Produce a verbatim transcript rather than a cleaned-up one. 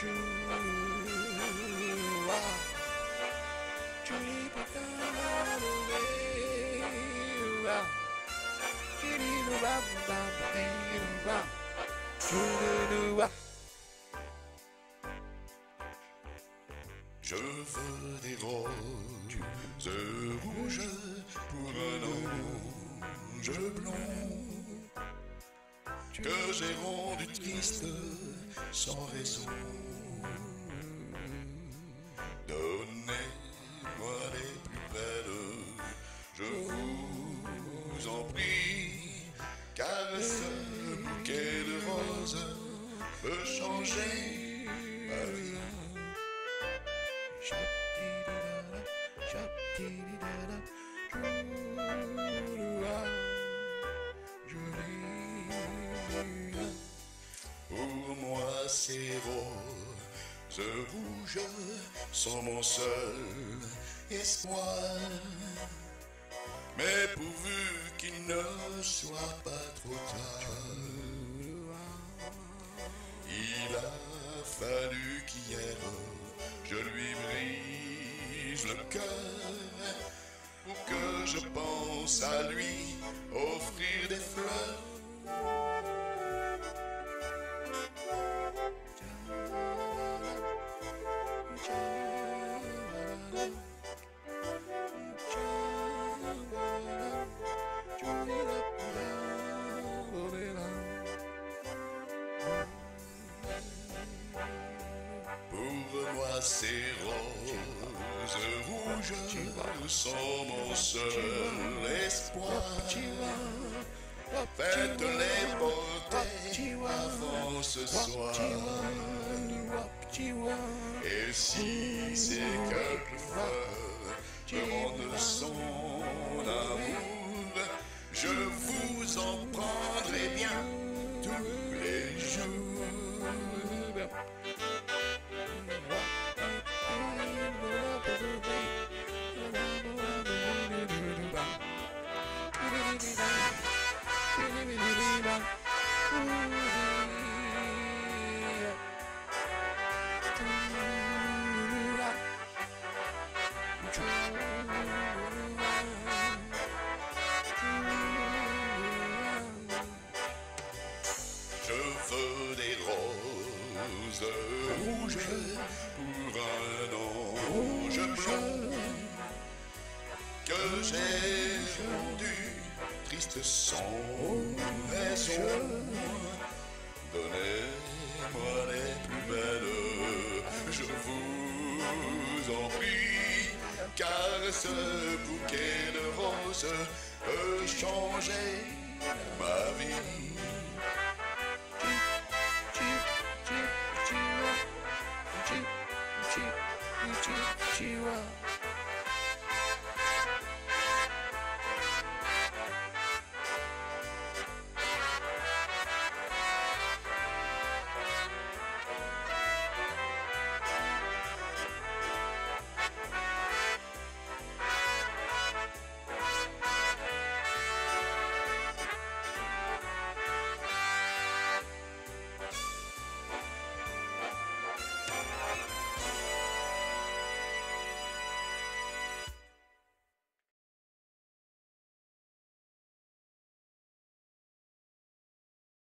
Je veux des roses rouges pour un ange blond que j'ai rendu triste sans raison. Donnez-moi les plus belles, je vous en prie, car ce bouquet de roses peut changer ma vie. Pour moi ces roses rouges sont mon seul espoir, mais pourvu qu'il ne soit pas trop tard. Il a fallu qu'hier je lui brise le cœur pour que je pense à lui offrir des fleurs. Pour moi ces roses rouges sont mon seul espoir. Faites-les porter avant ce soir. Et si c'est quelquefois je rende son amour, je vous en prendrai bien tous les jours. Je veux des roses rouges pour un ange blond que j'ai rendu triste sans raison. Donnez-moi les plus belles, je vous en prie, car ce bouquet de roses peut changer ma vie.